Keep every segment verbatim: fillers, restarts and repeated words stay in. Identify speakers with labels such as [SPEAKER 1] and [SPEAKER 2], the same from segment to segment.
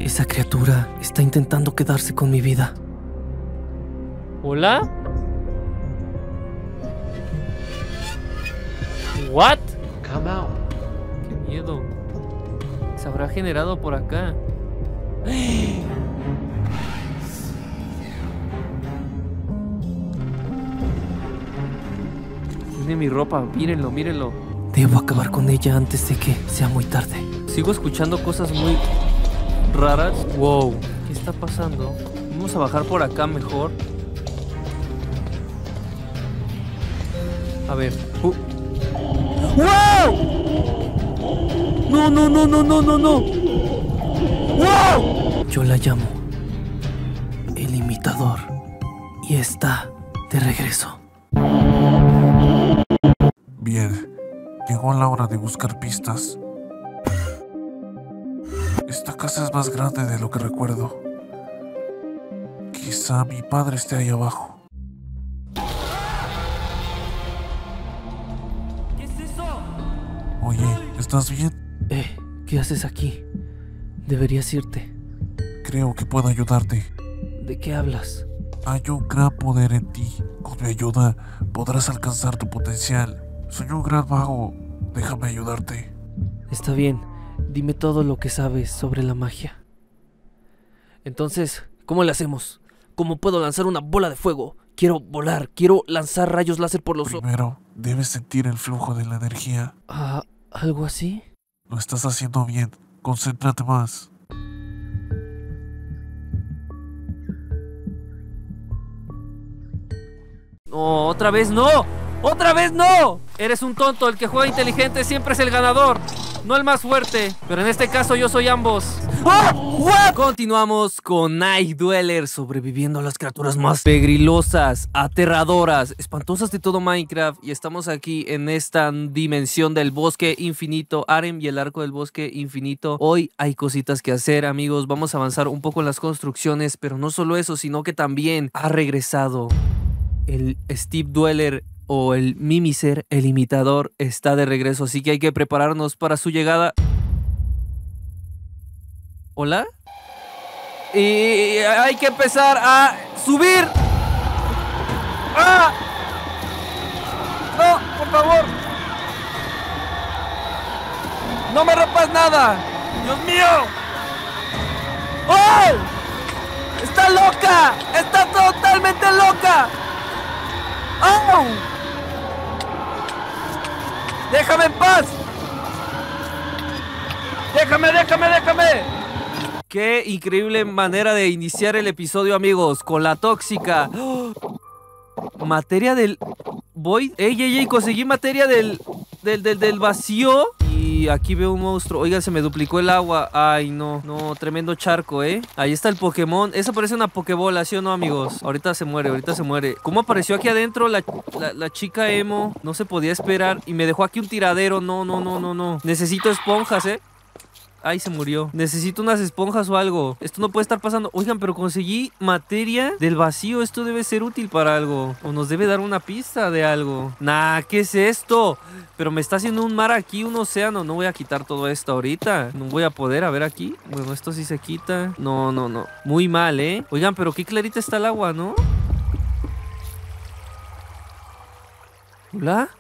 [SPEAKER 1] Esa criatura está intentando quedarse con mi vida.
[SPEAKER 2] ¿Hola? ¿What?
[SPEAKER 3] Come out.
[SPEAKER 2] Qué miedo. Se habrá generado por acá. Tiene mi ropa, mírenlo, mírenlo.
[SPEAKER 1] Debo acabar con ella antes de que sea muy tarde.
[SPEAKER 2] Sigo escuchando cosas muy raras. Wow, ¿qué está pasando? Vamos a bajar por acá mejor. A ver. Uh. ¡Wow! No, no, no, no, no, no, no. ¡Wow!
[SPEAKER 1] Yo la llamo el imitador y está de regreso.
[SPEAKER 4] Bien, llegó la hora de buscar pistas. Esta casa es más grande de lo que recuerdo. Quizá mi padre esté ahí abajo.
[SPEAKER 2] ¿Qué es eso?
[SPEAKER 4] Oye, ¿estás bien?
[SPEAKER 1] Eh, ¿qué haces aquí? Deberías irte.
[SPEAKER 4] Creo que puedo ayudarte.
[SPEAKER 1] ¿De qué hablas?
[SPEAKER 4] Hay un gran poder en ti. Con mi ayuda podrás alcanzar tu potencial. Soy un gran mago. Déjame ayudarte.
[SPEAKER 1] Está bien, dime todo lo que sabes sobre la magia. Entonces, ¿cómo le hacemos? ¿Cómo puedo lanzar una bola de fuego? Quiero volar, quiero lanzar rayos láser por los ojos.
[SPEAKER 4] Primero, debes sentir el flujo de la energía.
[SPEAKER 1] Ah, ¿algo así?
[SPEAKER 4] Lo estás haciendo bien. Concéntrate más.
[SPEAKER 2] No, otra vez no. ¡Otra vez no! Eres un tonto, el que juega inteligente siempre es el ganador, no el más fuerte. Pero en este caso yo soy ambos. ¡Oh! ¿What? Continuamos con Night Dweller, sobreviviendo a las criaturas más pegrilosas, aterradoras, espantosas de todo Minecraft. Y estamos aquí en esta dimensión del bosque infinito, Arem y el arco del bosque infinito. Hoy hay cositas que hacer, amigos. Vamos a avanzar un poco en las construcciones, pero no solo eso, sino que también ha regresado el Steve Dweller, o el Mimiser, el imitador, está de regreso, así que hay que prepararnos para su llegada. ¿Hola? Y hay que empezar a subir. ¡Ah! ¡No, por favor! ¡No me rompas nada! ¡Dios mío! ¡Oh! ¡Está loca! ¡Está totalmente loca! ¡Oh! ¡Déjame en paz! ¡Déjame, déjame, déjame! Qué increíble manera de iniciar el episodio, amigos, con la tóxica. ¡Oh! Materia del Void. ¡Ey, ey, ey! Conseguí materia del, del, del, del vacío. Y aquí veo un monstruo. Oigan, se me duplicó el agua. Ay, no, no, tremendo charco, ¿eh? Ahí está el Pokémon. Eso parece una Pokébola, ¿sí o no, amigos? Ahorita se muere, ahorita se muere. ¿Cómo apareció aquí adentro la, la, la chica emo? No se podía esperar. Y me dejó aquí un tiradero. No, no, no, no, no. Necesito esponjas, ¿eh? Ay, se murió. Necesito unas esponjas o algo. Esto no puede estar pasando. Oigan, pero conseguí materia del vacío. Esto debe ser útil para algo. O nos debe dar una pista de algo. Nah, ¿qué es esto? Pero me está haciendo un mar aquí, un océano. No voy a quitar todo esto ahorita. No voy a poder. A ver aquí. Bueno, esto sí se quita. No, no, no. Muy mal, ¿eh? Oigan, pero qué clarita está el agua, ¿no? ¿Hola?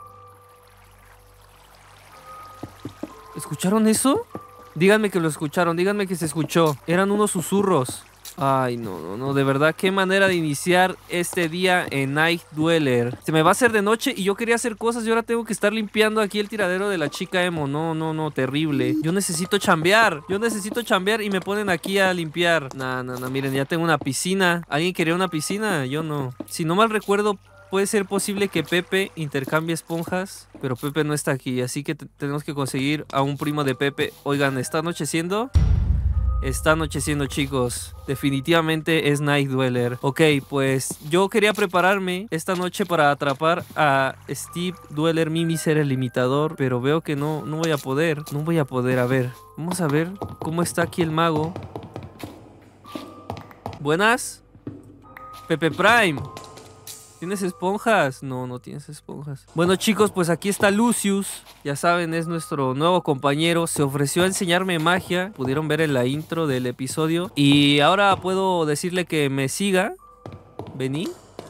[SPEAKER 2] ¿Escucharon eso? Díganme que lo escucharon, díganme que se escuchó. Eran unos susurros. Ay, no, no, no, de verdad, qué manera de iniciar este día en Night Dweller. Se me va a hacer de noche y yo quería hacer cosas y ahora tengo que estar limpiando aquí el tiradero de la chica emo. No, no, no, terrible. Yo necesito chambear, yo necesito chambear y me ponen aquí a limpiar. No, no, no, miren, ya tengo una piscina. ¿Alguien quería una piscina? Yo no. Si no mal recuerdo, puede ser posible que Pepe intercambie esponjas, pero Pepe no está aquí, así que tenemos que conseguir a un primo de Pepe. Oigan, ¿está anocheciendo? Está anocheciendo, chicos. Definitivamente es Night Dweller. Ok, pues yo quería prepararme esta noche para atrapar a Steve Dweller, Mimiser, el imitador, pero veo que no, no voy a poder. No voy a poder, a ver. Vamos a ver cómo está aquí el mago. Buenas. Pepe Prime. ¿Tienes esponjas? No, no tienes esponjas. Bueno, chicos, pues aquí está Lucius. Ya saben, es nuestro nuevo compañero. Se ofreció a enseñarme magia. Pudieron ver en la intro del episodio. Y ahora puedo decirle que me siga. Vení.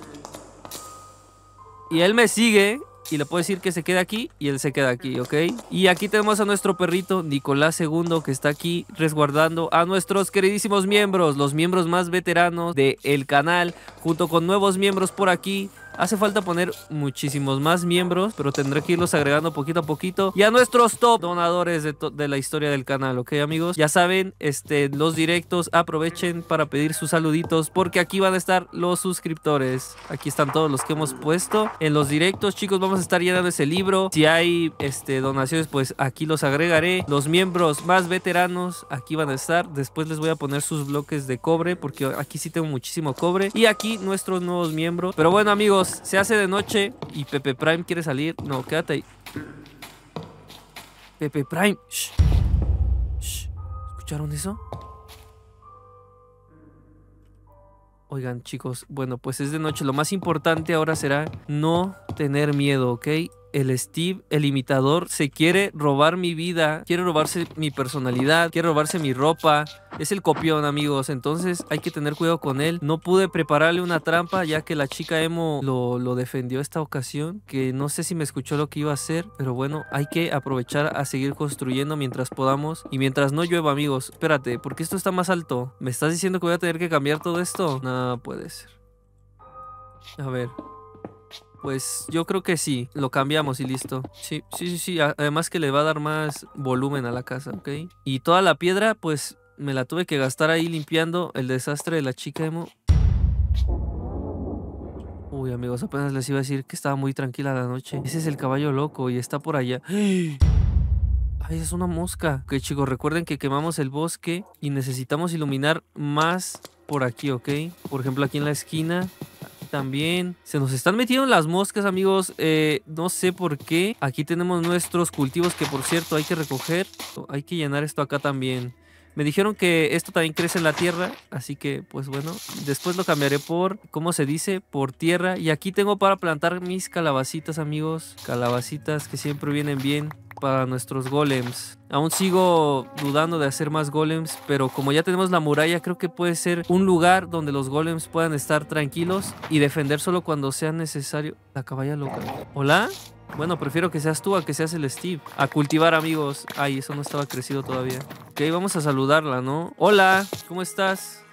[SPEAKER 2] Y él me sigue. Y le puedo decir que se quede aquí y él se queda aquí, ¿ok? Y aquí tenemos a nuestro perrito, Nicolás segundo, que está aquí resguardando a nuestros queridísimos miembros, los miembros más veteranos del canal, junto con nuevos miembros por aquí. Hace falta poner muchísimos más miembros, pero tendré que irlos agregando poquito a poquito. Y a nuestros top donadores de, de la historia del canal, ¿ok, amigos? Ya saben, este, los directos, aprovechen para pedir sus saluditos, porque aquí van a estar los suscriptores. Aquí están todos los que hemos puesto en los directos, chicos. Vamos a estar llenando ese libro. Si hay este, donaciones, pues aquí los agregaré. Los miembros más veteranos, aquí van a estar. Después les voy a poner sus bloques de cobre, porque aquí sí tengo muchísimo cobre. Y aquí nuestros nuevos miembros. Pero bueno, amigos, se hace de noche y Pepe Prime quiere salir. No, quédate ahí. Pepe Prime. Shh. Shh. ¿Escucharon eso? Oigan, chicos, bueno, pues es de noche. Lo más importante ahora será no tener miedo, ¿ok? El Steve, el imitador, se quiere robar mi vida, quiere robarse mi personalidad, quiere robarse mi ropa. Es el copión, amigos, entonces hay que tener cuidado con él. No pude prepararle una trampa ya que la chica emo lo, lo defendió esta ocasión, que no sé si me escuchó lo que iba a hacer, pero bueno, hay que aprovechar a seguir construyendo mientras podamos y mientras no llueva, amigos. Espérate, porque esto está más alto. ¿Me estás diciendo que voy a tener que cambiar todo esto? No puede ser. A ver. Pues yo creo que sí, lo cambiamos y listo. Sí, sí, sí, sí. Además que le va a dar más volumen a la casa, ¿ok? Y toda la piedra, pues me la tuve que gastar ahí limpiando el desastre de la chica emo. Uy, amigos, apenas les iba a decir que estaba muy tranquila la noche. Ese es el caballo loco y está por allá. ¡Ay! Es una mosca. Ok, chicos, recuerden que quemamos el bosque y necesitamos iluminar más por aquí, ¿ok? Por ejemplo, aquí en la esquina. También se nos están metiendo las moscas, amigos. eh, No sé por qué. Aquí tenemos nuestros cultivos que, por cierto, hay que recoger. Hay que llenar esto acá también. Me dijeron que esto también crece en la tierra, así que pues bueno, después lo cambiaré por, ¿cómo se dice? Por tierra. Y aquí tengo para plantar mis calabacitas, amigos. Calabacitas que siempre vienen bien para nuestros golems. Aún sigo dudando de hacer más golems, pero como ya tenemos la muralla, creo que puede ser un lugar donde los golems puedan estar tranquilos y defender solo cuando sea necesario. La caballa loca. ¿Hola? Bueno, prefiero que seas tú a que seas el Steve. A cultivar, amigos. Ay, eso no estaba crecido todavía. Ok, vamos a saludarla, ¿no? Hola, ¿cómo estás?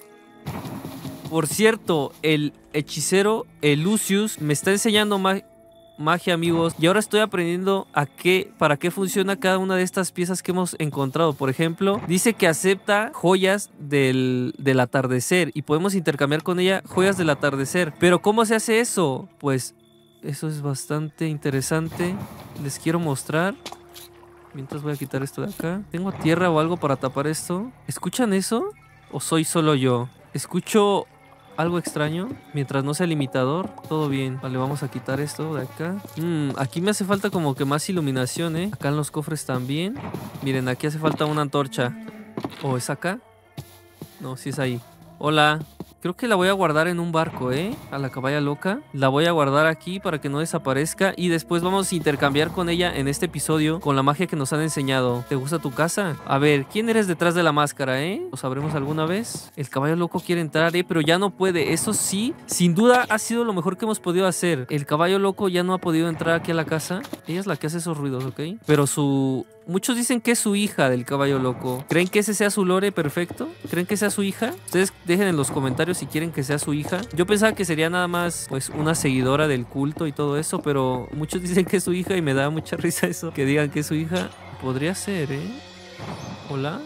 [SPEAKER 2] Por cierto, el hechicero, el Lucius, me está enseñando ma magia, amigos. Y ahora estoy aprendiendo a qué, para qué funciona cada una de estas piezas que hemos encontrado. Por ejemplo, dice que acepta joyas del, del atardecer. Y podemos intercambiar con ella joyas del atardecer. Pero ¿cómo se hace eso? Pues eso es bastante interesante. Les quiero mostrar. Mientras voy a quitar esto de acá. ¿Tengo tierra o algo para tapar esto? ¿Escuchan eso? ¿O soy solo yo? Escucho algo extraño. Mientras no sea el imitador, todo bien. Vale, vamos a quitar esto de acá. Mm, aquí me hace falta como que más iluminación, ¿eh? Acá en los cofres también. Miren, aquí hace falta una antorcha. ¿O es acá? No, sí es ahí. Hola. Creo que la voy a guardar en un barco, ¿eh? A la caballa loca. La voy a guardar aquí para que no desaparezca. Y después vamos a intercambiar con ella en este episodio con la magia que nos han enseñado. ¿Te gusta tu casa? A ver, ¿quién eres detrás de la máscara, eh? ¿Lo sabremos alguna vez? El caballo loco quiere entrar, ¿eh? Pero ya no puede. Eso sí, sin duda ha sido lo mejor que hemos podido hacer. El caballo loco ya no ha podido entrar aquí a la casa. Ella es la que hace esos ruidos, ¿ok? Pero su... Muchos dicen que es su hija del caballo loco. ¿Creen que ese sea su lore perfecto? ¿Creen que sea su hija? Ustedes dejen en los comentarios si quieren que sea su hija. Yo pensaba que sería nada más pues una seguidora del culto y todo eso, pero muchos dicen que es su hija y me da mucha risa eso. Que digan que es su hija. Podría ser, ¿eh? ¿Hola?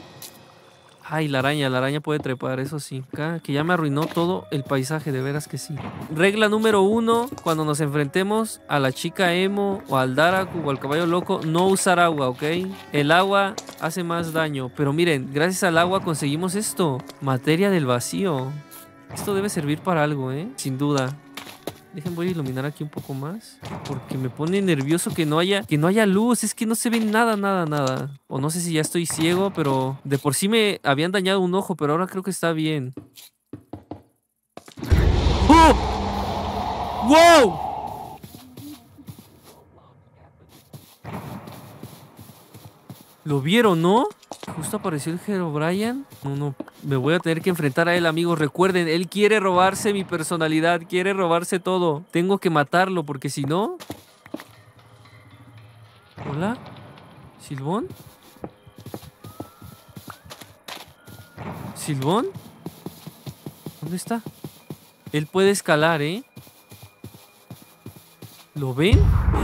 [SPEAKER 2] Ay, la araña, la araña puede trepar, eso sí. Acá, que ya me arruinó todo el paisaje, de veras que sí. Regla número uno, cuando nos enfrentemos a la chica emo o al Daraku o al caballo loco, no usar agua, ¿ok? El agua hace más daño. Pero miren, gracias al agua conseguimos esto. Materia del vacío. Esto debe servir para algo, ¿eh? Sin duda. Dejen, voy a iluminar aquí un poco más. Porque me pone nervioso que no haya que no haya luz. Es que no se ve nada, nada, nada. O no sé si ya estoy ciego, pero de por sí me habían dañado un ojo, pero ahora creo que está bien. ¡Oh! ¡Wow! ¿Lo vieron, no? Justo apareció el Herobrine. No, no, me voy a tener que enfrentar a él, amigos. Recuerden, él quiere robarse mi personalidad. Quiere robarse todo. Tengo que matarlo porque si no... ¿Hola? ¿Silbón? ¿Silbón? ¿Dónde está? Él puede escalar, ¿eh? ¿Lo ven?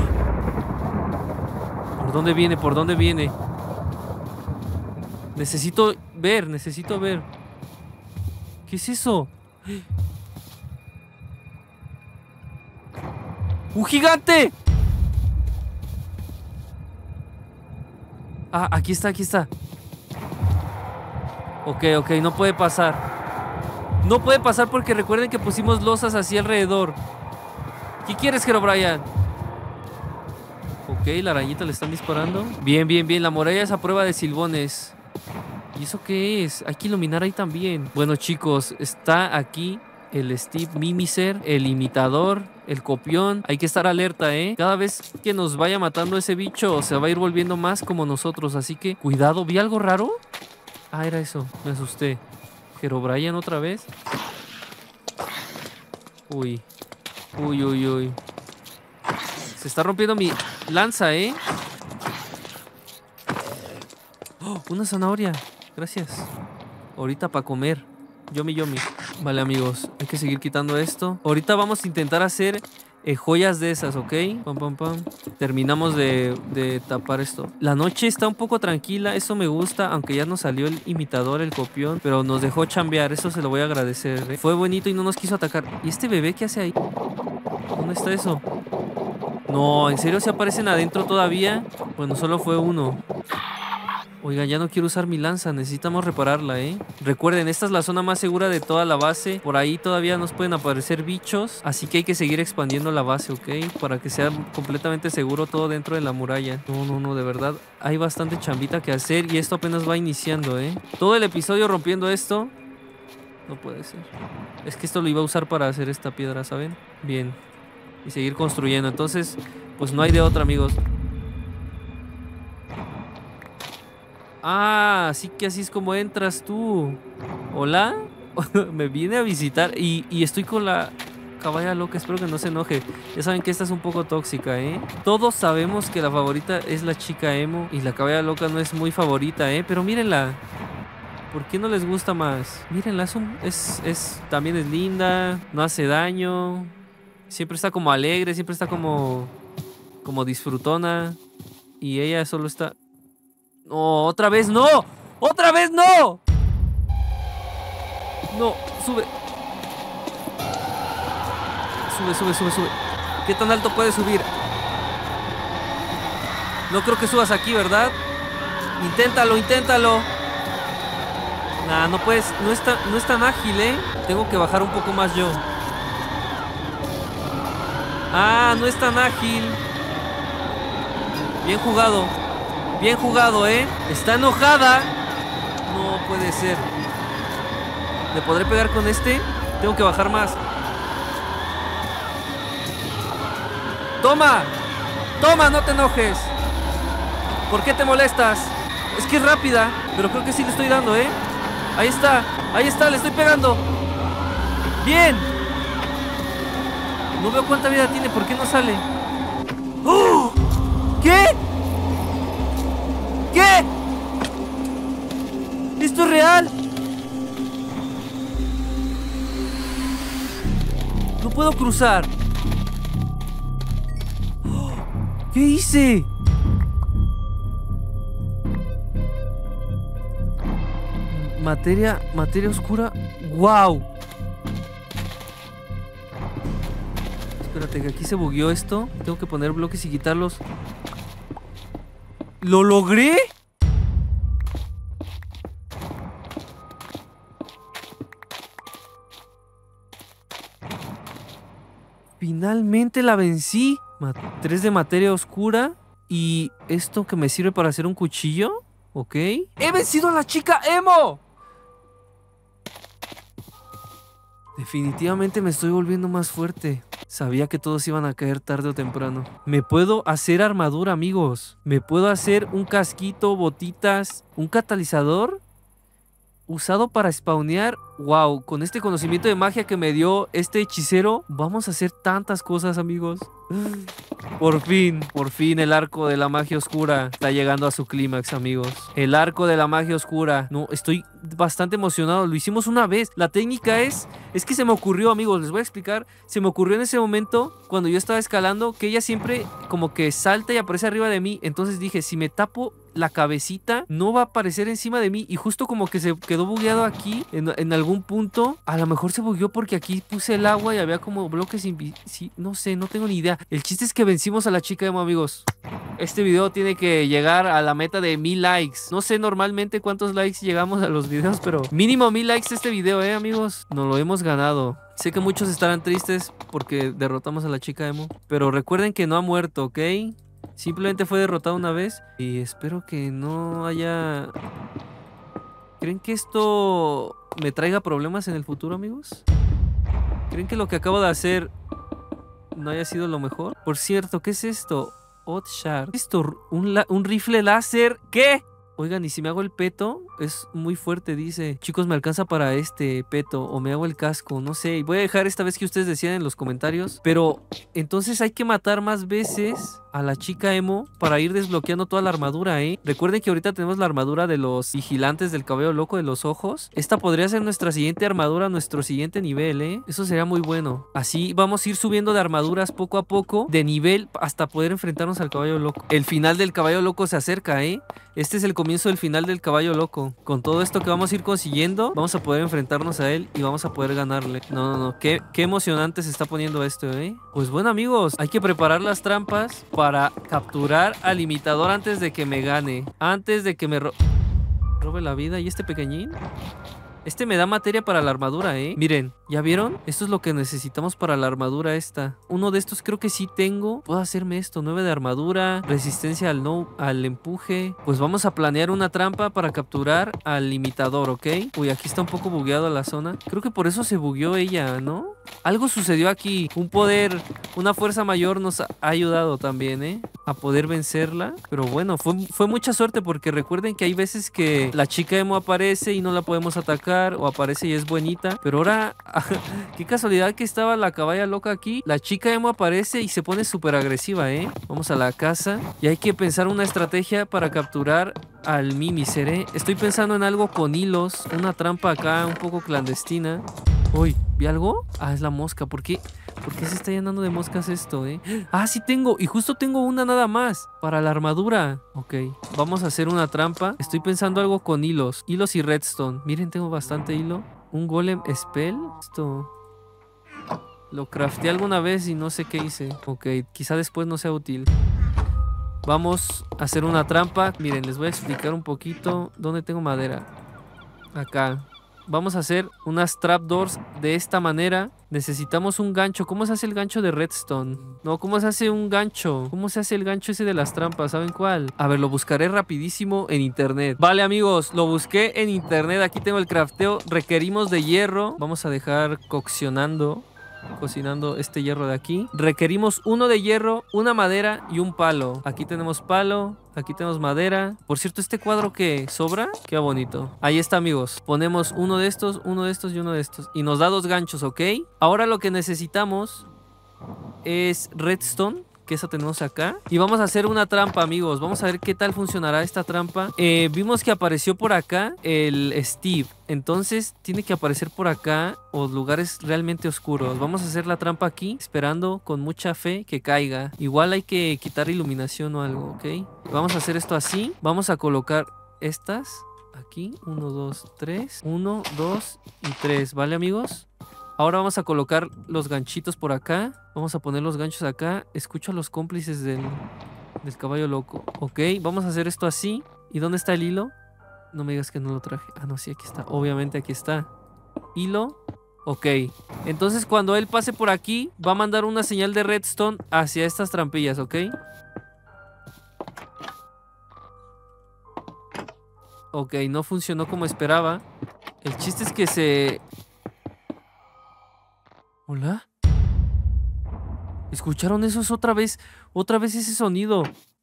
[SPEAKER 2] ¿Por dónde viene? ¿Por dónde viene? Necesito ver, necesito ver. ¿Qué es eso? ¡Un gigante! Ah, aquí está, aquí está. Ok, ok, no puede pasar. No puede pasar porque recuerden que pusimos losas así alrededor. ¿Qué quieres, Herobrine? Ok, la arañita le están disparando. Bien, bien, bien, la muralla es a prueba de silbones. ¿Y eso qué es? Hay que iluminar ahí también. Bueno, chicos, está aquí el Steve Mimiser, el imitador, el copión. Hay que estar alerta, ¿eh? Cada vez que nos vaya matando ese bicho, se va a ir volviendo más como nosotros. Así que, cuidado. ¿Vi algo raro? Ah, era eso. Me asusté. Herobrine otra vez. Uy. Uy, uy, uy. Se está rompiendo mi lanza, ¿eh? Oh, una zanahoria. Gracias. Ahorita para comer. Yomi, yomi. Vale, amigos. Hay que seguir quitando esto. Ahorita vamos a intentar hacer eh, joyas de esas, ¿ok? Pam, pam, pam. Terminamos de, de tapar esto. La noche está un poco tranquila. Eso me gusta. Aunque ya nos salió el imitador, el copión. Pero nos dejó chambear. Eso se lo voy a agradecer, ¿eh? Fue bonito y no nos quiso atacar. ¿Y este bebé qué hace ahí? ¿Dónde está eso? No, ¿en serio se aparecen adentro todavía? Bueno, solo fue uno. Oiga, ya no quiero usar mi lanza. Necesitamos repararla, ¿eh? Recuerden, esta es la zona más segura de toda la base. Por ahí todavía nos pueden aparecer bichos. Así que hay que seguir expandiendo la base, ¿ok? Para que sea completamente seguro todo dentro de la muralla. No, no, no, de verdad. Hay bastante chambita que hacer y esto apenas va iniciando, ¿eh? Todo el episodio rompiendo esto. No puede ser. Es que esto lo iba a usar para hacer esta piedra, ¿saben? Bien. Y seguir construyendo. Entonces, pues no hay de otra, amigos. Ah, así que así es como entras tú. ¿Hola? Me vine a visitar y, y estoy con la caballa loca. Espero que no se enoje. Ya saben que esta es un poco tóxica, ¿eh? Todos sabemos que la favorita es la chica emo y la caballa loca no es muy favorita, ¿eh? Pero mírenla. ¿Por qué no les gusta más? Mírenla, es, un, es, es también es linda, no hace daño. Siempre está como alegre, siempre está como, como disfrutona. Y ella solo está... ¡No! ¡Otra vez no! ¡Otra vez no! No, sube. Sube, sube, sube, sube. ¿Qué tan alto puedes subir? No creo que subas aquí, ¿verdad? Inténtalo, inténtalo. Nah, no puedes, no es tan, no es tan ágil, ¿eh? Tengo que bajar un poco más yo. Ah, no es tan ágil. Bien jugado. Bien jugado, ¿eh? Está enojada. No puede ser. ¿Le podré pegar con este? Tengo que bajar más. ¡Toma! ¡Toma! ¡No te enojes! ¿Por qué te molestas? Es que es rápida. Pero creo que sí le estoy dando, ¿eh? Ahí está. Ahí está, le estoy pegando. ¡Bien! No veo cuánta vida tiene. ¿Por qué no sale? ¡Oh! ¿Qué? ¿Qué? ¿Esto es real? No puedo cruzar. ¿Qué hice? Materia, materia oscura. ¡Wow! Espérate, que aquí se bugueó esto. Tengo que poner bloques y quitarlos. ¿Lo logré? Finalmente la vencí. Tres de materia oscura. Y esto que me sirve para hacer un cuchillo. Ok. ¡He vencido a la chica emo! Definitivamente me estoy volviendo más fuerte. Sabía que todos iban a caer tarde o temprano. Me puedo hacer armadura, amigos. Me puedo hacer un casquito, botitas, un catalizador usado para spawnear. Wow, con este conocimiento de magia que me dio este hechicero, vamos a hacer tantas cosas, amigos. Por fin, por fin el arco de la magia oscura está llegando a su clímax, amigos. El arco de la magia oscura. No, estoy bastante emocionado. Lo hicimos una vez. La técnica es, es que se me ocurrió, amigos, les voy a explicar. Se me ocurrió en ese momento, cuando yo estaba escalando, que ella siempre como que salta y aparece arriba de mí. Entonces dije, si me tapo la cabecita, no va a aparecer encima de mí. Y justo como que se quedó bugueado aquí, en, en algún punto. A lo mejor se bugueó porque aquí puse el agua y había como bloques invisibles. Sí, no sé, no tengo ni idea. El chiste es que vencimos a la chica emo, amigos. Este video tiene que llegar a la meta de mil likes. No sé normalmente cuántos likes llegamos a los videos, pero mínimo mil likes este video, eh, amigos. Nos lo hemos ganado. Sé que muchos estarán tristes porque derrotamos a la chica emo, pero recuerden que no ha muerto, ¿ok? Simplemente fue derrotado una vez y espero que no haya... ¿Creen que esto me traiga problemas en el futuro, amigos? ¿Creen que lo que acabo de hacer no haya sido lo mejor? Por cierto, ¿qué es esto? Odd Shard. ¿Esto? ¿Un, un rifle láser? ¿Qué? Oigan, ¿y si me hago el peto? Es muy fuerte, dice. Chicos, ¿me alcanza para este peto? ¿O me hago el casco? No sé. Voy a dejar esta vez que ustedes decían en los comentarios. Pero, entonces hay que matar más veces a la chica emo para ir desbloqueando toda la armadura, ¿eh? Recuerden que ahorita tenemos la armadura de los vigilantes del cabello loco de los ojos. Esta podría ser nuestra siguiente armadura, nuestro siguiente nivel, ¿eh? Eso sería muy bueno. Así vamos a ir subiendo de armaduras poco a poco, de nivel, hasta poder enfrentarnos al caballo loco. El final del caballo loco se acerca, ¿eh? Este es el comienzo del final del caballo loco. Con todo esto que vamos a ir consiguiendo, vamos a poder enfrentarnos a él y vamos a poder ganarle. No, no, no. Qué, qué emocionante se está poniendo esto, ¿eh? Pues bueno, amigos, hay que preparar las trampas para capturar al imitador antes de que me gane. Antes de que me ro robe la vida. ¿Y este pequeñín? Este me da materia para la armadura, ¿eh? Miren, ¿ya vieron? Esto es lo que necesitamos para la armadura esta. Uno de estos creo que sí tengo. Puedo hacerme esto. nueve de armadura. Resistencia al, no, al empuje. Pues vamos a planear una trampa para capturar al imitador, ¿ok? Uy, aquí está un poco bugueada la zona. Creo que por eso se bugueó ella, ¿no? Algo sucedió aquí. Un poder, una fuerza mayor nos ha ayudado también, ¿eh? A poder vencerla. Pero bueno, fue, fue mucha suerte porque recuerden que hay veces que la chica emo aparece y no la podemos atacar. O aparece y es bonita. Pero ahora, qué casualidad que estaba la caballa loca aquí. La chica emo aparece y se pone súper agresiva, ¿eh? Vamos a la casa. Y hay que pensar una estrategia para capturar al Mimiser, ¿eh? Estoy pensando en algo con hilos. Una trampa acá un poco clandestina. Uy, ¿vi algo? Ah, es la mosca. ¿Por qué? ¿Por qué se está llenando de moscas esto, eh? Ah, sí tengo. Y justo tengo una nada más. Para la armadura. Ok. Vamos a hacer una trampa. Estoy pensando algo con hilos. Hilos y redstone. Miren, tengo bastante hilo. Un golem spell. Esto... Lo crafteé alguna vez y no sé qué hice. Ok. Quizá después no sea útil. Vamos a hacer una trampa. Miren, les voy a explicar un poquito. ¿Dónde tengo madera? Acá. Vamos a hacer unas trapdoors de esta manera. Necesitamos un gancho. ¿Cómo se hace el gancho de redstone? No, ¿cómo se hace un gancho? ¿Cómo se hace el gancho ese de las trampas? ¿Saben cuál? A ver, lo buscaré rapidísimo en internet. Vale, amigos, lo busqué en internet. Aquí tengo el crafteo. Requerimos de hierro. Vamos a dejar coccionando, cocinando este hierro de aquí. Requerimos uno de hierro, una madera y un palo. Aquí tenemos palo. Aquí tenemos madera. Por cierto, ¿este cuadro que sobra? Qué bonito. Ahí está, amigos. Ponemos uno de estos, uno de estos y uno de estos. Y nos da dos ganchos, ¿ok? Ahora lo que necesitamos es redstone, que esa tenemos acá. Y vamos a hacer una trampa, amigos. Vamos a ver qué tal funcionará esta trampa. Eh, vimos que apareció por acá el Steve. Entonces tiene que aparecer por acá o lugares realmente oscuros. Vamos a hacer la trampa aquí, esperando con mucha fe que caiga. Igual hay que quitar iluminación o algo, ¿ok? Vamos a hacer esto así. Vamos a colocar estas aquí. Uno, dos, tres. Uno, dos y tres. ¿Vale, amigos? Ahora vamos a colocar los ganchitos por acá. Vamos a poner los ganchos acá. Escucho a los cómplices del, del caballo loco. Ok, vamos a hacer esto así. ¿Y dónde está el hilo? No me digas que no lo traje. Ah, no, sí, aquí está. Obviamente aquí está. Hilo. Ok. Entonces cuando él pase por aquí, va a mandar una señal de redstone hacia estas trampillas, ¿ok? Ok, no funcionó como esperaba. El chiste es que se... ¿Hola? ¿Escucharon eso? Es otra vez, otra vez ese sonido.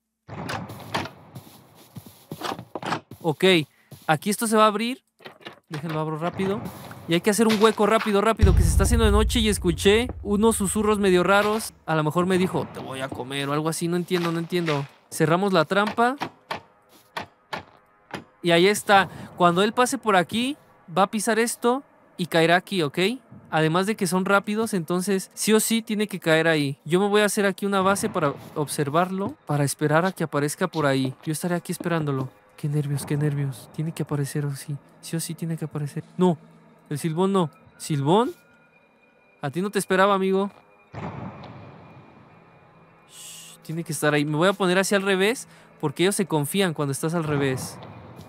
[SPEAKER 2] Ok, aquí esto se va a abrir. Déjenlo abro rápido. Y hay que hacer un hueco rápido, rápido, que se está haciendo de noche y escuché unos susurros medio raros. A lo mejor me dijo, te voy a comer o algo así, no entiendo, no entiendo. Cerramos la trampa. Y ahí está. Cuando él pase por aquí, va a pisar esto y caerá aquí, ¿ok? Además de que son rápidos, entonces sí o sí tiene que caer ahí. Yo me voy a hacer aquí una base para observarlo, para esperar a que aparezca por ahí. Yo estaré aquí esperándolo. Qué nervios, qué nervios. Tiene que aparecer o sí. Sí o sí tiene que aparecer. No, el silbón no. ¿Silbón? A ti no te esperaba, amigo. Shh, tiene que estar ahí. Me voy a poner así al revés, porque ellos se confían cuando estás al revés.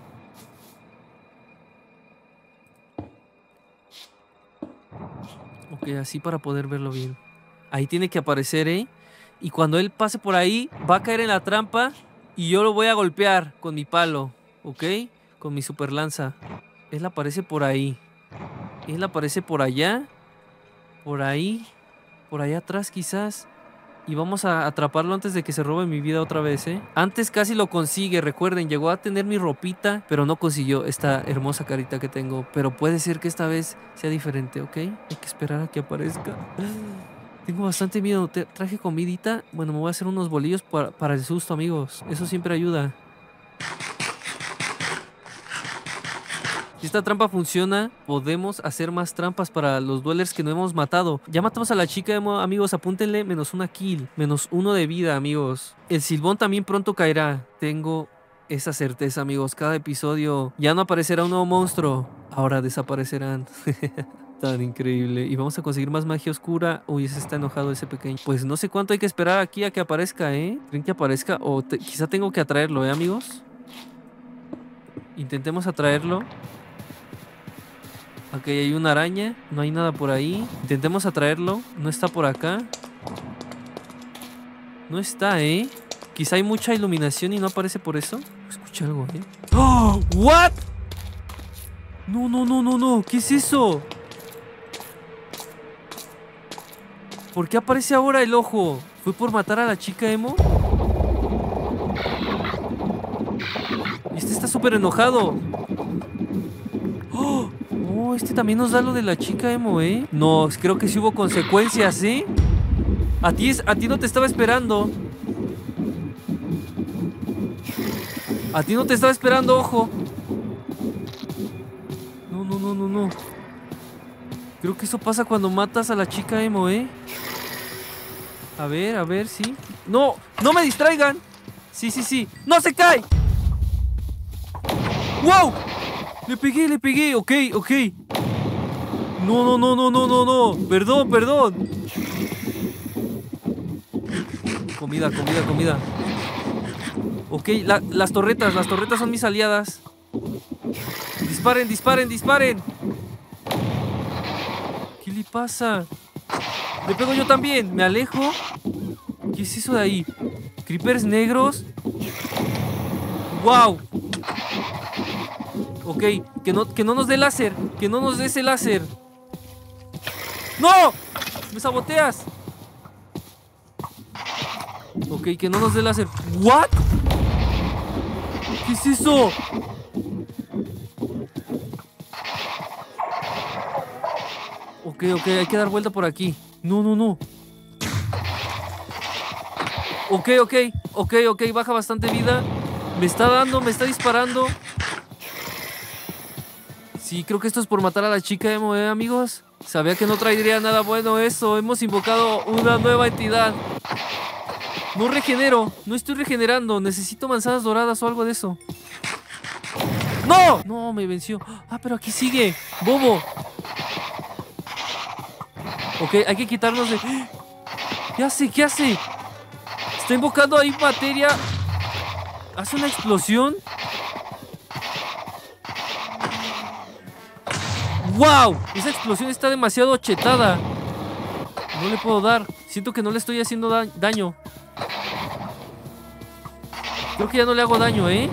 [SPEAKER 2] Ok, así para poder verlo bien. Ahí tiene que aparecer, ¿eh? Y cuando él pase por ahí, va a caer en la trampa y yo lo voy a golpear con mi palo, ¿ok? Con mi super lanza. Él aparece por ahí. Él aparece por allá. Por ahí. Por allá atrás quizás. Y vamos a atraparlo antes de que se robe mi vida otra vez, ¿eh? Antes casi lo consigue, recuerden. Llegó a tener mi ropita, pero no consiguió esta hermosa carita que tengo. Pero puede ser que esta vez sea diferente, ¿ok? Hay que esperar a que aparezca. Tengo bastante miedo. Te traje comidita. Bueno, me voy a hacer unos bolillos para, para el susto, amigos. Eso siempre ayuda. Si esta trampa funciona, podemos hacer más trampas para los dwellers que no hemos matado. Ya matamos a la chica, amigos. Apúntenle menos una kill. Menos uno de vida, amigos. El silbón también pronto caerá. Tengo esa certeza, amigos. Cada episodio ya no aparecerá un nuevo monstruo. Ahora desaparecerán. Tan increíble. Y vamos a conseguir más magia oscura. Uy, ese está enojado, ese pequeño. Pues no sé cuánto hay que esperar aquí a que aparezca, ¿eh? ¿Creen que aparezca? O te, quizá tengo que atraerlo, ¿eh, amigos? Intentemos atraerlo. Ok, hay una araña. No hay nada por ahí. Intentemos atraerlo. No está por acá. No está, ¿eh? Quizá hay mucha iluminación y no aparece por eso. Escuché algo, ¿eh? ¡Oh! ¿What? No, no, no, no, no. ¿Qué es eso? ¿Por qué aparece ahora el ojo? ¿Fue por matar a la chica emo? Este está súper enojado. ¡Oh! Oh, este también nos da lo de la chica emo, ¿eh? No, creo que sí hubo consecuencias, ¿eh? A ti, es, a ti no te estaba esperando. A ti no te estaba esperando, ojo. No, no, no, no, no. Creo que eso pasa cuando matas a la chica emo, ¿eh? A ver, a ver, sí. ¡No! ¡No me distraigan! Sí, sí, sí. ¡No se cae! ¡Wow! Le pegué, le pegué. Ok, ok. No, no, no, no, no, no, no. Perdón, perdón. Comida, comida, comida. Ok, la, las torretas, las torretas son mis aliadas. Disparen, disparen, disparen. ¿Qué le pasa? Le pego yo también. Me alejo. ¿Qué es eso de ahí? ¿Creepers negros? ¡Wow! Ok, que no, que no nos dé láser. Que no nos dé ese láser. ¡No! ¡Me saboteas! Ok, que no nos dé láser. ¿What? ¿Qué es eso? Ok, ok, hay que dar vuelta por aquí. No, no, no. Ok, ok, ok, ok, baja bastante vida. Me está dando, me está disparando. Sí, creo que esto es por matar a la chica emo, ¿eh, amigos? Sabía que no traería nada bueno eso. Hemos invocado una nueva entidad. No regenero, no estoy regenerando. Necesito manzanas doradas o algo de eso. ¡No! No, me venció. Ah, pero aquí sigue. ¡Bobo! Ok, hay que quitarnos de... ¿Qué hace? ¿Qué hace? Está invocando ahí materia. ¿Hace una explosión? ¡Wow! Esa explosión está demasiado chetada. No le puedo dar. Siento que no le estoy haciendo da daño. Creo que ya no le hago daño, ¿eh?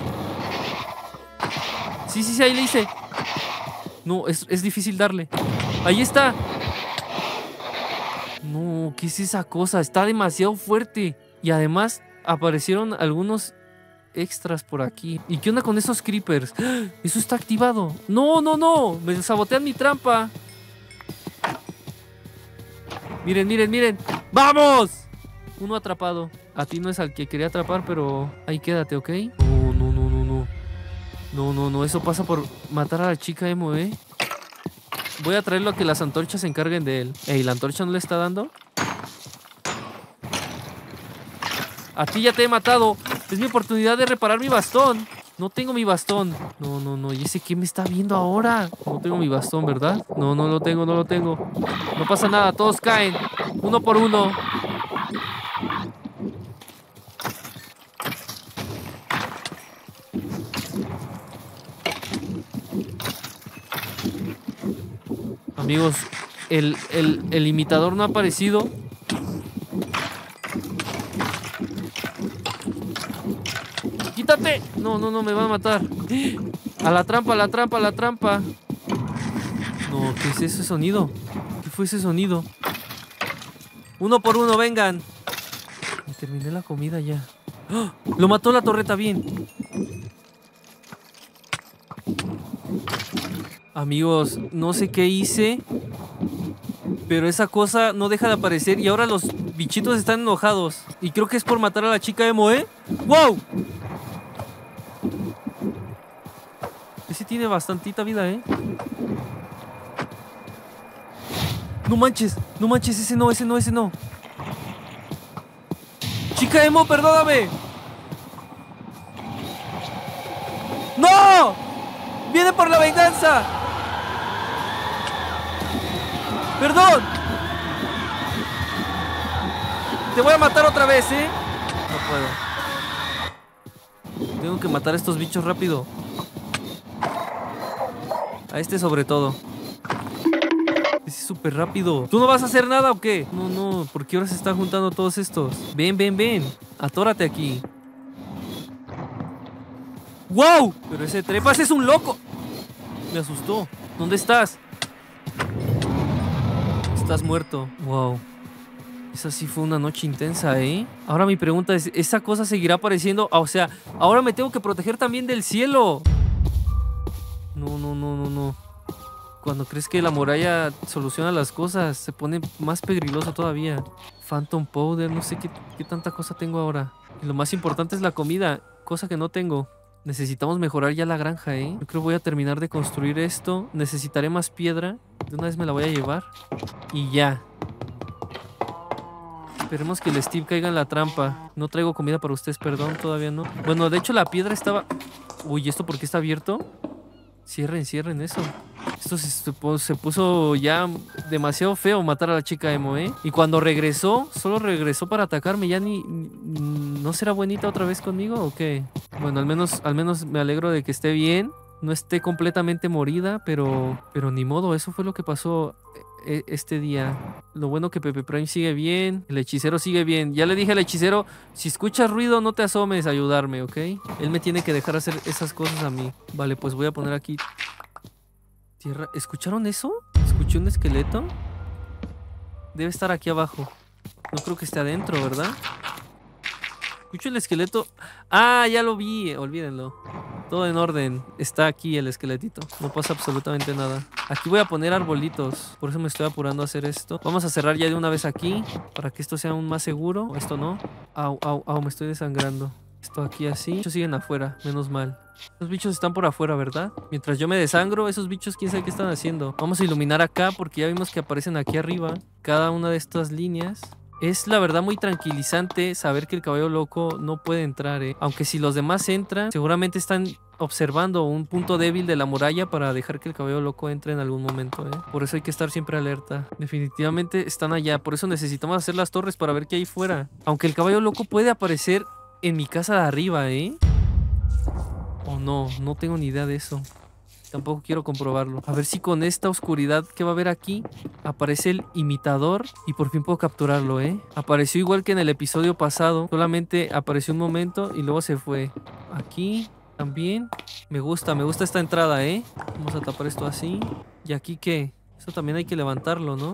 [SPEAKER 2] Sí, sí, sí, ahí le hice. No, es, es difícil darle. Ahí está. No, ¿qué es esa cosa? Está demasiado fuerte. Y además aparecieron algunos extras por aquí. ¿Y qué onda con esos creepers? ¡Ah! Eso está activado. No, no, no. Me sabotean mi trampa. Miren, miren, miren. ¡Vamos! Uno atrapado. A ti no es al que quería atrapar, pero ahí quédate, ¿ok? No, no, no, no, no. No, no, no. Eso pasa por matar a la chica emo, ¿eh? Voy a traerlo a que las antorchas se encarguen de él. Ey, ¿la antorcha no le está dando? A ti ya te he matado. Es mi oportunidad de reparar mi bastón. No tengo mi bastón. No, no, no. ¿Y ese qué me está viendo ahora? No tengo mi bastón, ¿verdad? No, no lo tengo, no lo tengo. No pasa nada, todos caen. Uno por uno. Amigos, el, el, el imitador no ha aparecido. ¡Quítate! No, no, no, me van a matar. A la trampa, a la trampa, a la trampa. No, ¿qué es ese sonido? ¿Qué fue ese sonido? Uno por uno, vengan. Me terminé la comida ya. ¡Oh! Lo mató la torreta bien. Amigos, no sé qué hice, pero esa cosa no deja de aparecer y ahora los bichitos están enojados. Y creo que es por matar a la chica emo, ¿eh? ¡Wow! Ese tiene bastantita vida, ¿eh? No manches, no manches, ese no, ese no, ese no. Chica emo, perdóname. ¡No! ¡Viene por la venganza! ¡Perdón! Te voy a matar otra vez, ¿eh? No puedo. Tengo que matar a estos bichos rápido. A este sobre todo. Ese es súper rápido. ¿Tú no vas a hacer nada o qué? No, no. ¿Por qué ahora se están juntando todos estos? Ven, ven, ven. Atórate aquí. ¡Wow! Pero ese trepas es un loco. Me asustó. ¿Dónde estás? Estás muerto. Wow. Esa sí fue una noche intensa, ¿eh? Ahora mi pregunta es, ¿esa cosa seguirá apareciendo? Ah, o sea, ahora me tengo que proteger también del cielo. No, no, no, no, no. Cuando crees que la muralla soluciona las cosas, se pone más peligroso todavía. Phantom Powder, no sé qué, qué tanta cosa tengo ahora. Y lo más importante es la comida, cosa que no tengo. Necesitamos mejorar ya la granja, ¿eh? Yo creo que voy a terminar de construir esto. Necesitaré más piedra. De una vez me la voy a llevar. Y ya. Esperemos que el Steve caiga en la trampa. No traigo comida para ustedes, perdón, todavía no. Bueno, de hecho la piedra estaba... Uy, ¿esto por qué está abierto? Cierren, cierren eso. Esto se, se puso ya demasiado feo matar a la chica emo, ¿eh? Y cuando regresó, solo regresó para atacarme. Ya ni... ni ¿no será buenita otra vez conmigo o qué? Bueno, al menos, al menos me alegro de que esté bien. No esté completamente morida, pero... Pero ni modo, eso fue lo que pasó este día. Lo bueno que Pepe Prime sigue bien. El hechicero sigue bien. Ya le dije al hechicero, si escuchas ruido no te asomes a ayudarme, ¿ok? Él me tiene que dejar hacer esas cosas a mí. Vale, pues voy a poner aquí tierra. ¿Escucharon eso? ¿Escuché un esqueleto? Debe estar aquí abajo. No creo que esté adentro, ¿verdad? Escucho el esqueleto. Ah, ya lo vi. Olvídenlo. Todo en orden. Está aquí el esqueletito. No pasa absolutamente nada. Aquí voy a poner arbolitos. Por eso me estoy apurando a hacer esto. Vamos a cerrar ya de una vez aquí. Para que esto sea aún más seguro. Esto no. Au, au, au. Me estoy desangrando. Esto aquí así. Los bichos siguen afuera. Menos mal. Los bichos están por afuera, ¿verdad? Mientras yo me desangro, esos bichos quién sabe qué están haciendo. Vamos a iluminar acá porque ya vimos que aparecen aquí arriba. Cada una de estas líneas. Es la verdad muy tranquilizante saber que el caballo loco no puede entrar, ¿eh? Aunque si los demás entran, seguramente están observando un punto débil de la muralla para dejar que el caballo loco entre en algún momento, ¿eh? Por eso hay que estar siempre alerta. Definitivamente están allá, por eso necesitamos hacer las torres para ver qué hay fuera. Aunque el caballo loco puede aparecer en mi casa de arriba, ¿eh? O no, no tengo ni idea de eso. Tampoco quiero comprobarlo. A ver si con esta oscuridad que va a haber aquí aparece el imitador y por fin puedo capturarlo, ¿eh? Apareció igual que en el episodio pasado. Solamente apareció un momento y luego se fue. Aquí también. Me gusta, me gusta esta entrada, ¿eh? Vamos a tapar esto así. ¿Y aquí qué? Esto también hay que levantarlo, ¿no?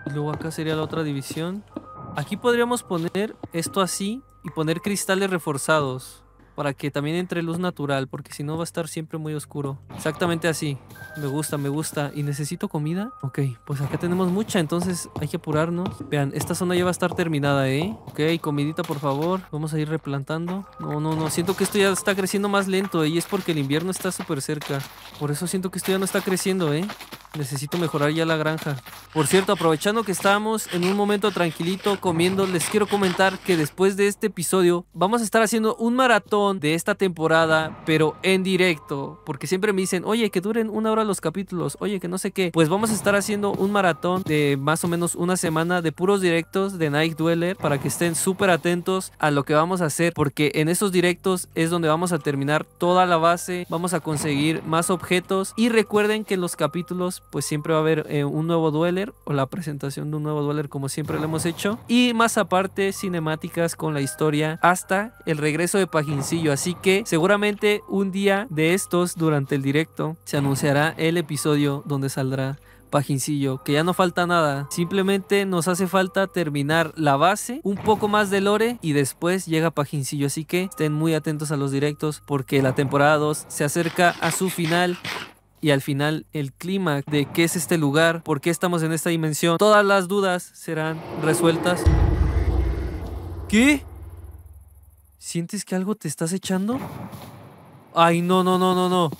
[SPEAKER 2] Y luego acá sería la otra división. Aquí podríamos poner esto así y poner cristales reforzados para que también entre luz natural, porque si no va a estar siempre muy oscuro. Exactamente así. Me gusta, me gusta. ¿Y necesito comida? Ok, pues acá tenemos mucha, entonces hay que apurarnos. Vean, esta zona ya va a estar terminada, ¿eh? Ok, comidita por favor. Vamos a ir replantando. No, no, no. Siento que esto ya está creciendo más lento, ¿eh? Y es porque el invierno está súper cerca. Por eso siento que esto ya no está creciendo, ¿eh? Necesito mejorar ya la granja. Por cierto, aprovechando que estamos en un momento tranquilito comiendo, les quiero comentar que después de este episodio vamos a estar haciendo un maratón de esta temporada, pero en directo. Porque siempre me dicen, oye, que duren una hora los capítulos, oye, que no sé qué. Pues vamos a estar haciendo un maratón de más o menos una semana de puros directos de Night Dweller para que estén súper atentos a lo que vamos a hacer. Porque en esos directos es donde vamos a terminar toda la base, vamos a conseguir más objetos. Y recuerden que en los capítulos pues siempre va a haber eh, un nuevo Dweller o la presentación de un nuevo Dweller como siempre lo hemos hecho, y más aparte cinemáticas con la historia hasta el regreso de Pajincillo. Así que seguramente un día de estos durante el directo se anunciará el episodio donde saldrá Pajincillo, que ya no falta nada, simplemente nos hace falta terminar la base, un poco más de lore y después llega Pajincillo. Así que estén muy atentos a los directos porque la temporada dos se acerca a su final. Y al final el clímax de qué es este lugar, por qué estamos en esta dimensión, todas las dudas serán resueltas. ¿Qué? ¿Sientes que algo te estás echando? Ay, no, no, no, no, no.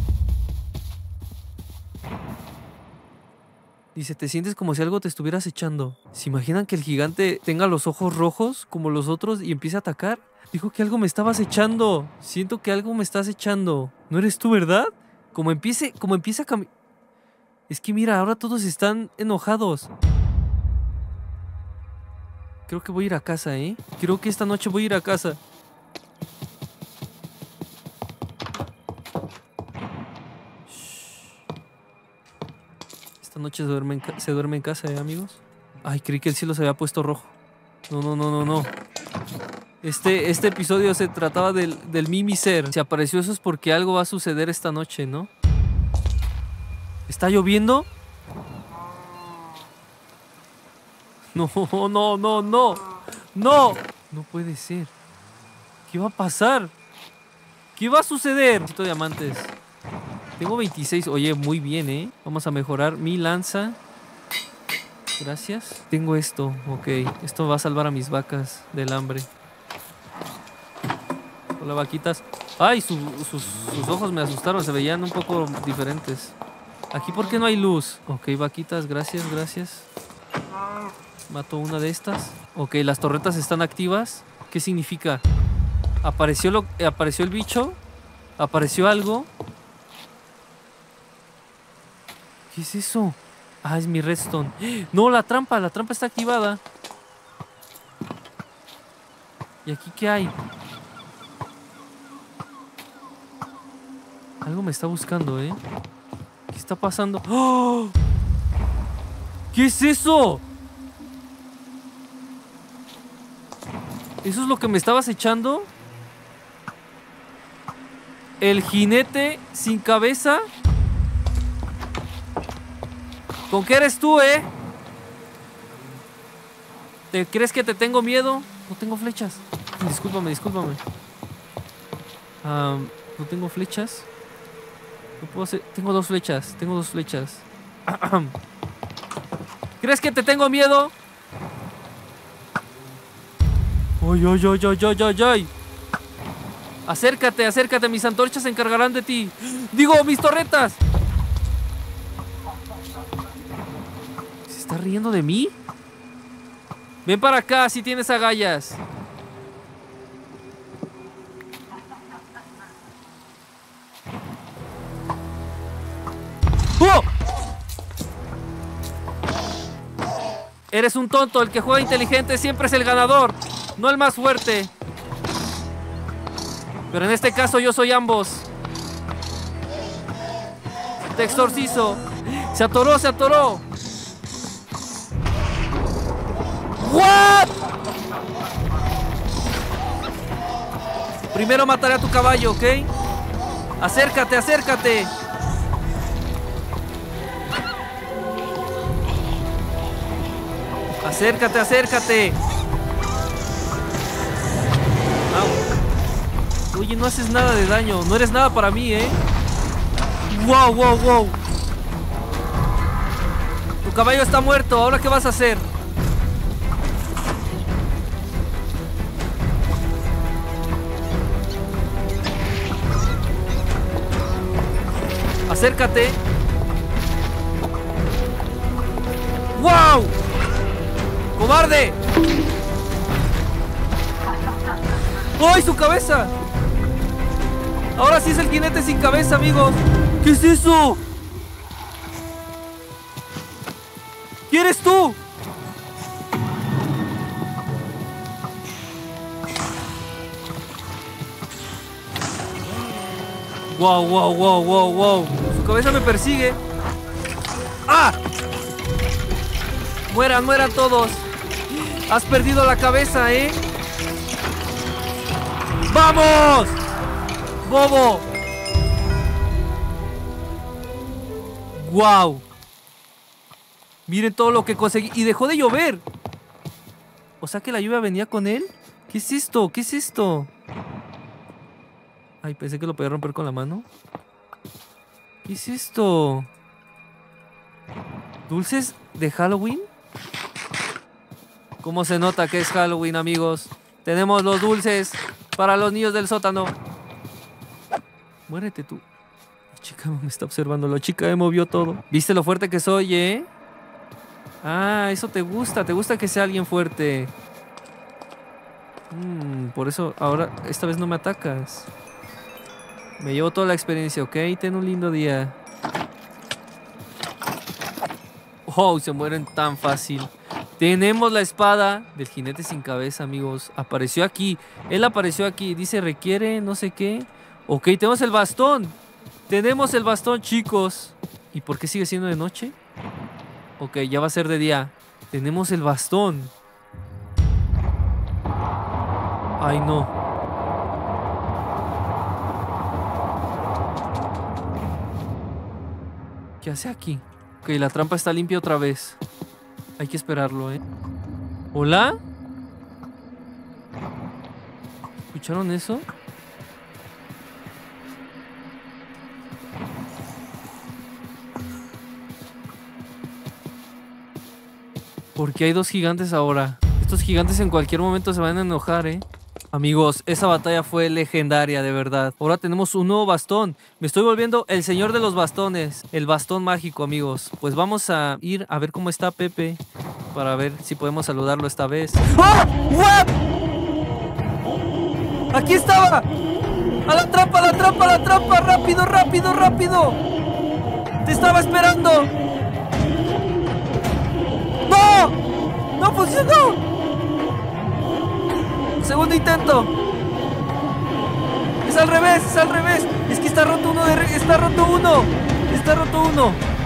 [SPEAKER 2] Dice, te sientes como si algo te estuvieras echando. ¿Se imaginan que el gigante tenga los ojos rojos como los otros y empiece a atacar? Dijo que algo me estabas echando. Siento que algo me estás echando. ¿No eres tú, verdad? Como empiece, como empieza a caminar. Es que mira, ahora todos están enojados. Creo que voy a ir a casa, ¿eh? Creo que esta noche voy a ir a casa. Shh. Esta noche se duerme, en se duerme en casa, ¿eh, amigos? Ay, creí que el cielo se había puesto rojo. No, no, no, no, no. Este, este episodio se trataba del, del Mimi Ser. Si apareció eso es porque algo va a suceder esta noche, ¿no? ¿Está lloviendo? No, no, no, no. No. No puede ser. ¿Qué va a pasar? ¿Qué va a suceder? Necesito diamantes. Tengo veintiséis. Oye, muy bien, ¿eh? Vamos a mejorar mi lanza. Gracias. Tengo esto. Ok. Esto va a salvar a mis vacas del hambre. Hola, vaquitas. Ay, su, sus, sus ojos me asustaron. Se veían un poco diferentes. Aquí, ¿por qué no hay luz? Ok, vaquitas, gracias, gracias. Mato una de estas. Ok, las torretas están activas. ¿Qué significa? ¿Apareció, lo, apareció el bicho? ¿Apareció algo? ¿Qué es eso? Ah, es mi redstone. No, la trampa, la trampa está activada. ¿Y aquí qué hay? Algo me está buscando, ¿eh? ¿Qué está pasando? ¡Oh! ¿Qué es eso? ¿Eso es lo que me estabas echando? ¿El jinete sin cabeza? ¿Con qué eres tú, eh? ¿Te crees que te tengo miedo? No tengo flechas. Discúlpame, discúlpame. Um, no tengo flechas. No puedo hacer... Tengo dos flechas, tengo dos flechas. ¿Crees que te tengo miedo? ¡Ay, ay, ay, ay, ay, ay, ay! Acércate, acércate, mis antorchas se encargarán de ti. ¡Digo, mis torretas! ¿Se está riendo de mí? Ven para acá si tienes agallas. ¡Oh! Eres un tonto, el que juega inteligente siempre es el ganador, no el más fuerte. Pero en este caso yo soy ambos. Te exorcizo. Se atoró, se atoró. ¿What? Primero mataré a tu caballo, ¿ok? Acércate, acércate. Acércate, acércate. Au. Oye, no haces nada de daño. No eres nada para mí, ¿eh? Wow, wow, wow. Tu caballo está muerto. ¿Ahora qué vas a hacer? Acércate. ¡Wow! ¡Cobarde! ¡Ay, su cabeza! Ahora sí es el jinete sin cabeza, amigos. ¿Qué es eso? ¿Quién eres tú? Wow, wow, wow, wow, wow. Su cabeza me persigue. ¡Ah! Mueran, mueran todos. Has perdido la cabeza, ¿eh? ¡Vamos! ¡Bobo! ¡Wow! Miren todo lo que conseguí. Y dejó de llover. O sea que la lluvia venía con él. ¿Qué es esto? ¿Qué es esto? Ay, pensé que lo podía romper con la mano. ¿Qué es esto? ¿Dulces de Halloween? ¿Cómo se nota que es Halloween, amigos? Tenemos los dulces para los niños del sótano. Muérete tú. La chica me está observando. La chica me movió todo. ¿Viste lo fuerte que soy, eh? Ah, eso te gusta. Te gusta que sea alguien fuerte. Mm, por eso ahora, esta vez no me atacas. Me llevo toda la experiencia, ¿ok? Ten un lindo día. Oh, se mueren tan fácil. Tenemos la espada del jinete sin cabeza, amigos. Apareció aquí. Él apareció aquí. Dice, requiere no sé qué. Ok, tenemos el bastón. Tenemos el bastón, chicos. ¿Y por qué sigue siendo de noche? Ok, ya va a ser de día. Tenemos el bastón. Ay, no. ¿Qué hace aquí? Ok, la trampa está limpia otra vez. Hay que esperarlo, ¿eh? ¿Hola? ¿Escucharon eso? ¿Por qué hay dos gigantes ahora? Estos gigantes en cualquier momento se van a enojar, ¿eh? Amigos, esa batalla fue legendaria, de verdad. Ahora tenemos un nuevo bastón. Me estoy volviendo el señor de los bastones. El bastón mágico, amigos. Pues vamos a ir a ver cómo está Pepe. Para ver si podemos saludarlo esta vez. ¡Oh! ¡What! ¡Aquí estaba! ¡A la trampa, a la trampa, a la trampa! ¡Rápido, rápido, rápido! ¡Te estaba esperando! ¡No! ¡No funcionó! Segundo intento. Es al revés, es al revés. Es que está roto uno de re... Está roto uno. Está roto uno.